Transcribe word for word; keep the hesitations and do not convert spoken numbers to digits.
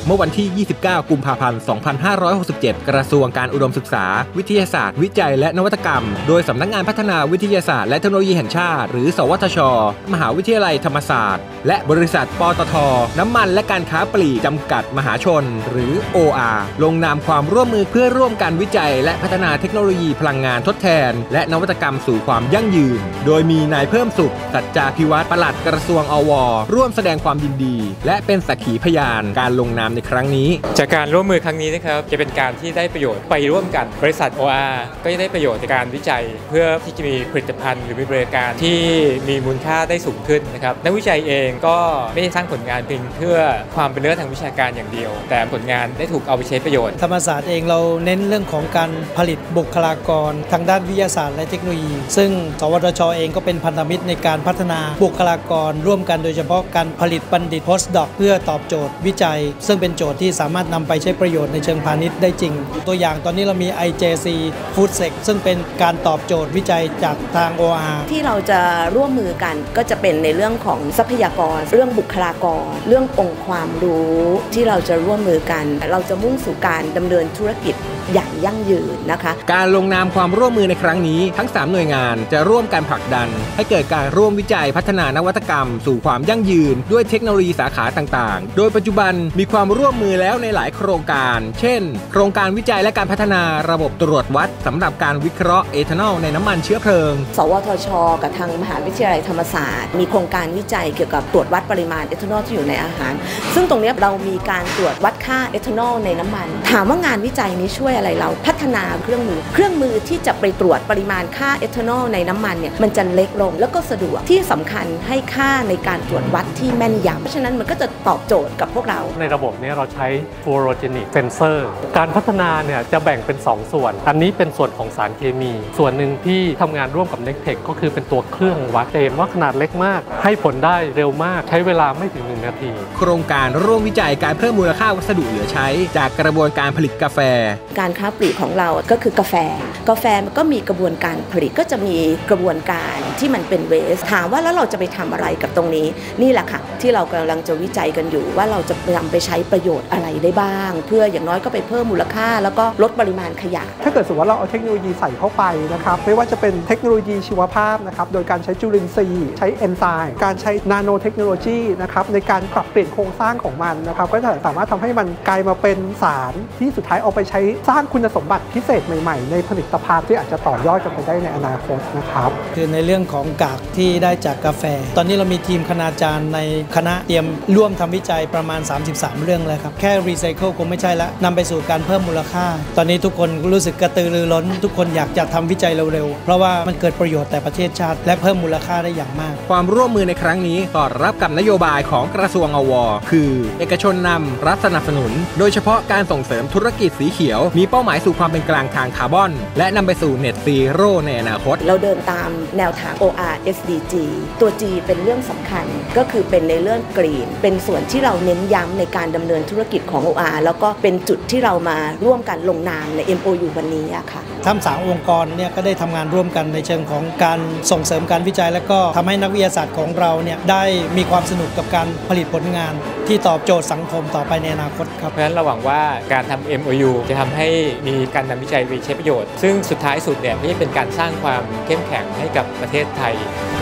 เมื่อวันที่ ยี่สิบเก้า กุมภาพันธ์ สองพันห้าร้อยหกสิบเจ็ด กระทรวงการอุดมศึกษาวิทยาศาสตร์วิจัยและนวัตกรรมโดยสำนักงานพัฒนาวิทยาศาสตร์และเทคโนโลยีแห่งชาติหรือสวทช.มหาวิทยาลัยธรรมศาสตร์และบริษัทปตท.น้ำมันและการค้าปลีกจำกัดมหาชนหรือ โอ อาร์ ลงนามความร่วมมือเพื่อร่วมกันวิจัยและพัฒนาเทคโนโลยีพลังงานทดแทนและนวัตกรรมสู่ความยั่งยืนโดยมีนายเพิ่มสุขสัจจาภิวัฒน์ปลัดกระทรวงอว.ร่วมแสดงความยินดีและเป็นสักขีพยานการลงนามในครั้งนี้จากการร่วมมือครั้งนี้นะครับจะเป็นการที่ได้ประโยชน์ไปร่วมกันบริษัท โอ อาร์ ก็จะได้ประโยชน์ในการวิจัยเพื่อที่จะมีผลิตภัณฑ์หรือมีบริการที่มีมูลค่าได้สูงขึ้นนะครับนักวิจัยเองก็ไม่ได้สร้างผลงานเพียงเพื่อความเป็นเลิศทางวิชาการอย่างเดียวแต่ผลงานได้ถูกเอาไปใช้ประโยชน์ธรรมศาสตร์เองเราเน้นเรื่องของการผลิตบุคลากรทางด้านวิทยาศาสตร์และเทคโนโลยีซึ่งสวทช.เองก็เป็นพันธมิตรในการพัฒนาบุคลากรร่วมกันโดยเฉพาะการผลิตบัณฑิต postdoc เพื่อตอบโจทย์วิจัยซึ่งเป็นโจทย์ที่สามารถนำไปใช้ประโยชน์ในเชิงพาณิชย์ได้จริงตัวอย่างตอนนี้เรามี ไอ เจ ซี Foodsec ซึ่งเป็นการตอบโจทย์วิจัยจากทาง โอ อาร์ที่เราจะร่วมมือกันก็จะเป็นในเรื่องของทรัพยากรเรื่องบุคลากรเรื่ององค์ความรู้ที่เราจะร่วมมือกันเราจะมุ่งสู่การดำเนินธุรกิจอย่างยั่งยืนนะคะการลงนามความร่วมมือในครั้งนี้ทั้งสามหน่วยงานจะร่วมกันผลักดันให้เกิดการร่วมวิจัยพัฒนานวัตกรรมสู่ความยั่งยืนด้วยเทคโนโลยีสาขาต่างๆโดยปัจจุบันมีความร่วมมือแล้วในหลายโครงการเช่นโครงการวิจัยและการพัฒนาระบบตรวจวัดสำหรับการวิเคราะห์เอทานอลในน้ำมันเชื้อเพลิงสวทช.กับทางมหาวิทยาลัยธรรมศาสตร์มีโครงการวิจัยเกี่ยวกับตรวจวัดปริมาณเอทานอลที่อยู่ในอาหารซึ่งตรงนี้เรามีการตรวจวัดค่าเอทานอลในน้ำมันถามว่างานวิจัยนี้ช่วยอะไรเราพัฒนาเครื่องมือเครื่องมือที่จะไปตรวจปริมาณค่าเอทานอลในน้ำมันเนี่ยมันจะเล็กลงแล้วก็สะดวกที่สำคัญให้ค่าในการตรวจวัดที่แม่นยำเพราะฉะนั้นมันก็จะตอบโจทย์กับพวกเราในระบบนี้เราใช้ fluorogenic sensor การพัฒนาเนี่ยจะแบ่งเป็นสองส่วนอันนี้เป็นส่วนของสารเคมีส่วนหนึ่งที่ทำงานร่วมกับ Nectech ก็คือเป็นตัวเครื่องวัดเห็นว่าขนาดเล็กมากให้ผลได้เร็วมากใช้เวลาไม่ถึงหนึ่งนาทีโครงการร่วมวิจัยการเพิ่มมูลค่าวัสดุเหลือใช้จากกระบวนการผลิตกาแฟการค้าปลีกของเราก็คือกาแฟกาแฟมันก็มีกระบวนการผลิตก็จะมีกระบวนการที่มันเป็นเวสถามว่าแล้วเราจะไปทำอะไรกับตรงนี้นี่แหละค่ะที่เรากำลังจะวิจัยกันอยู่ว่าเราจะนำไปใช้ประโยชน์อะไรได้บ้างเพื่ออย่างน้อยก็ไปเพิ่มมูลค่าแล้วก็ลดปริมาณขยะถ้าเกิดสมมติว่าเราเอาเทคโนโลยีใส่เข้าไปนะครับไม่ว่าจะเป็นเทคโนโลยีชีวภาพนะครับโดยการใช้จุลินทรีย์ใช้เอนไซม์การใช้นาโนเทคโนโลยีนะครับในการปรับเปลี่ยนโครงสร้างของมันนะครับก็จะสามารถทำให้มันกลายมาเป็นสารที่สุดท้ายเอาไปใช้สร้างคุณสมบัติพิเศษใหม่ๆในผลิตภัณฑ์ที่อาจจะต่อยอดกันไปได้ในอนาคตนะครับคือในเรื่องของกากที่ได้จากกาแฟตอนนี้เรามีทีมคณาจารย์ในคณะเตรียมร่วมทำวิจัยประมาณสามสิบสามเรื่องเลยครับแค่รีไซเคิลคงไม่ใช่ละนำไปสู่การเพิ่มมูลค่าตอนนี้ทุกคนรู้สึกกระตือรือร้นทุกคนอยากจะทำวิจัยเร็วๆเพราะว่ามันเกิดประโยชน์แต่ประเทศชาติและเพิ่มมูลค่าได้อย่างมากความร่วมมือในครั้งนี้สอดรับกับนโยบายของกระทรวงอว.คือเอกชนนำรัฐสนับสนุนโดยเฉพาะการส่งเสริมธุรกิจสีเขียวมีเป้าหมายสู่ความเป็นกลางทางคาร์บอนและนำไปสู่ Net Zero ในอนาคตเราเดินตามแนวทาง โอ อาร์ เอส ดี จี ตัว G เป็นเรื่องสำคัญก็คือเป็นในเรื่องกรีนเป็นส่วนที่เราเน้นย้ำในการดำเนินธุรกิจของ โอ อาร์ แล้วก็เป็นจุดที่เรามาร่วมกันลงนามใน เอ็ม โอ ยู วันนี้ค่ะทั้งสามองค์กรเนี่ยก็ได้ทำงานร่วมกันในเชิงของการส่งเสริมการวิจัยและก็ทำให้นักวิทยาศาสตร์ของเราเนี่ยได้มีความสนุกกับการผลิตผลงานที่ตอบโจทย์สังคมต่อไปในอนาคตครับเพราะฉะนั้นเราหวังว่าการทำ เอ็ม โอ ยู จะทำให้มีการนำวิจัยไปใช้ประโยชน์ซึ่งสุดท้ายสุดเนี่ยไม่ใช่เป็นการสร้างความเข้มแข็งให้กับประเทศไทย